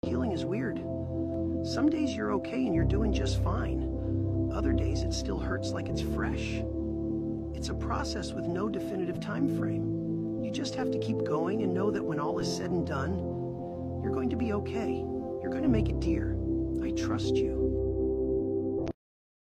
Healing is weird. Some days you're okay and you're doing just fine. Other days it still hurts like it's fresh. It's a process with no definitive time frame. You just have to keep going and know that when all is said and done, you're going to be okay. You're going to make it, dear. I trust you.